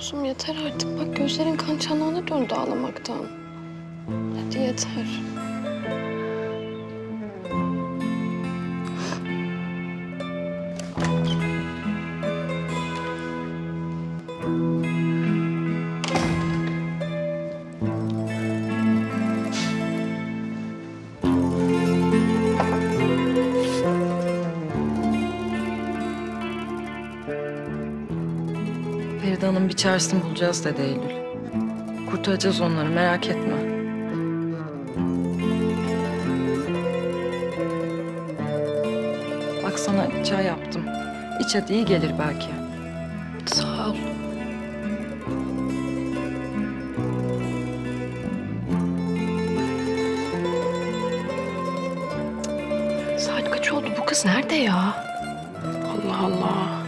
Kuzum yeter artık. Bak gözlerin kan çanağına döndü ağlamaktan. Hadi yeter. Feride Hanım bir çaresini bulacağız dedi Eylül. Kurtaracağız onları, merak etme. Bak sana çay yaptım. İç hadi, iyi gelir belki. Sağ ol. Saat kaç oldu? Bu kız nerede ya? Allah Allah.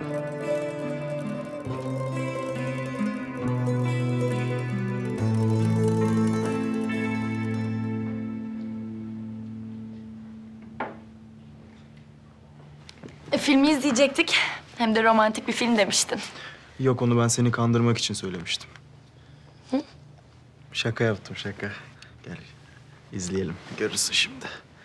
Filmi izleyecektik. Hem de romantik bir film demiştin. Yok, onu ben seni kandırmak için söylemiştim. Hı? Şaka yaptım, şaka. Gel izleyelim, görürsün şimdi.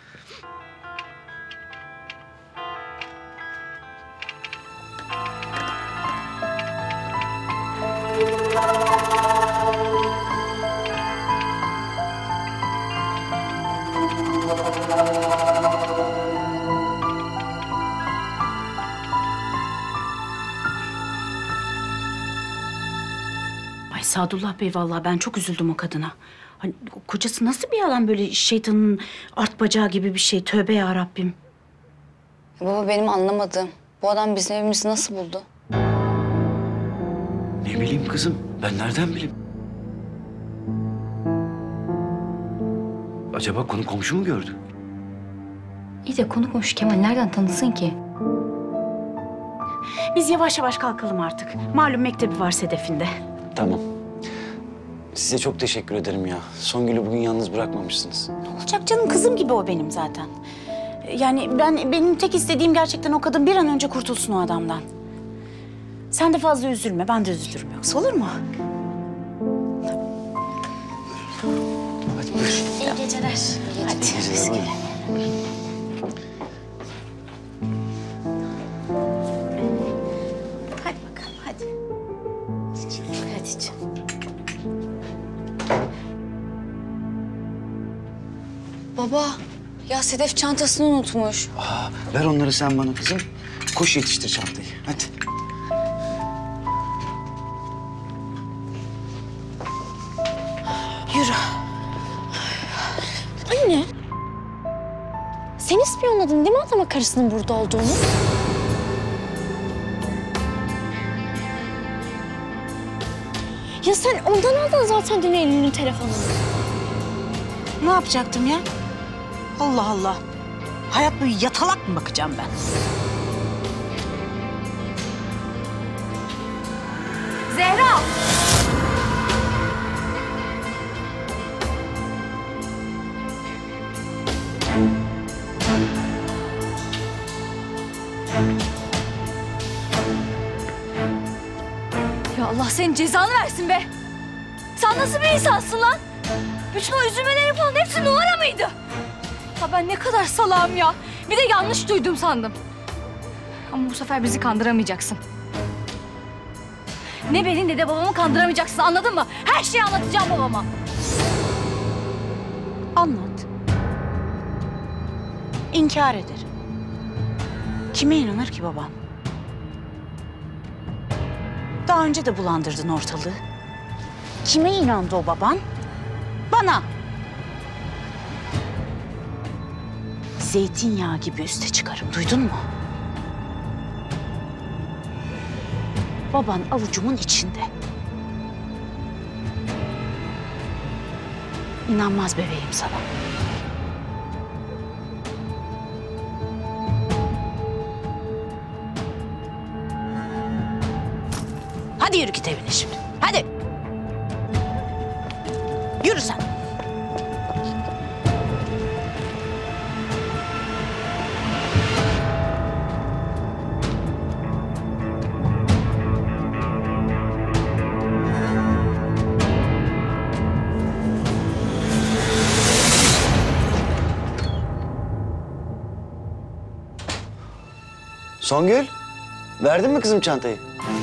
Ay Sadullah Bey, vallahi ben çok üzüldüm o kadına. Hani kocası nasıl bir adam, böyle şeytanın art bacağı gibi bir şey. Tövbe ya Rabbim. Baba benim anlamadığım, bu adam bizim evimizi nasıl buldu? Ne bileyim kızım, ben nereden bileyim? Acaba konu komşu mu gördü? İyi de konu komşu Kemal nereden tanısın ki? Biz yavaş yavaş kalkalım artık. Malum mektebi var Sedef'inde. Tamam. Size çok teşekkür ederim ya. Songül'ü bugün yalnız bırakmamışsınız. Ne olacak canım, kızım gibi o benim zaten. Yani benim tek istediğim gerçekten o kadın bir an önce kurtulsun o adamdan. Sen de fazla üzülme, ben de üzülürüm yoksa, olur mu? Hadi buyur. İyi geceler. Hadi. Geceler, buyurun. Hadi bakalım, hadi. Hadi canım. Baba, ya Sedef çantasını unutmuş. Ver onları sen bana kızım. Koş yetiştir çantayı. Hadi. Yürü. Anne. Sen ispiyonladın değil mi adama karısının burada olduğunu? Ya sen ondan aldın zaten dün Eylül'ün telefonunu. Ne yapacaktım ya? Allah Allah. Hayat boyu yatalak mı bakacağım ben? Zehra! Ya Allah senin cezanı versin be! Sen nasıl bir insansın lan? Bütün o üzülmeleri falan hepsi numara mıydı? Ha ben ne kadar salağım ya. Bir de yanlış duydum sandım. Ama bu sefer bizi kandıramayacaksın. Ne beni ne de babamı kandıramayacaksın, anladın mı? Her şeyi anlatacağım babama. Anlat. İnkar ederim. Kime inanır ki babam? Daha önce de bulandırdın ortalığı. Kime inandı o baban? Bana. Zeytinyağı gibi üste çıkarım, duydun mu? Baban avucumun içinde. İnanmaz bebeğim sana. Hadi yürü git evine şimdi. Hadi. Yürü sen. Songül, verdin mi kızım çantayı?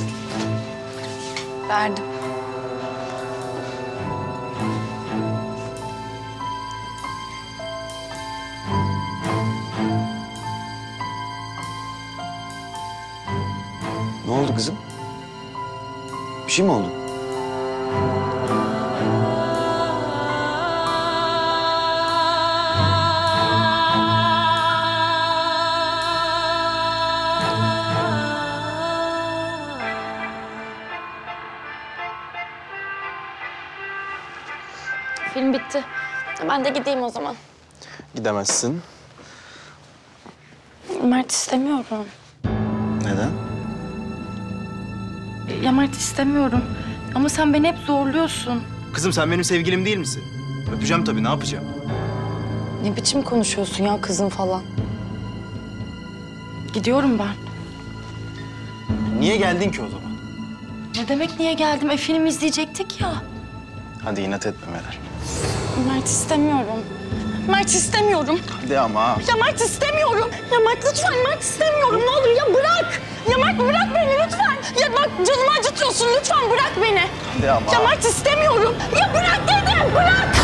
Verdim. Ne oldu kızım? Bir şey mi oldu? Film bitti. Ben de gideyim o zaman. Gidemezsin. Mert istemiyorum. Neden? Ya Mert istemiyorum. Ama sen beni hep zorluyorsun. Kızım sen benim sevgilim değil misin? Öpeceğim tabii, ne yapacağım? Ne biçim konuşuyorsun ya kızım falan? Gidiyorum ben. Niye geldin ki o zaman? Ne demek niye geldim? Film izleyecektik ya. Hadi inat etme Meral. Mert istemiyorum. Mert istemiyorum. Hadi ama. Ya Mert istemiyorum. Ya Mert lütfen Mert istemiyorum. Ne olur ya bırak. Ya Mert bırak beni lütfen. Ya bak canımı acıtıyorsun. Lütfen bırak beni. Hadi ama. Ya Mert istemiyorum. Ya bırak dedim bırak.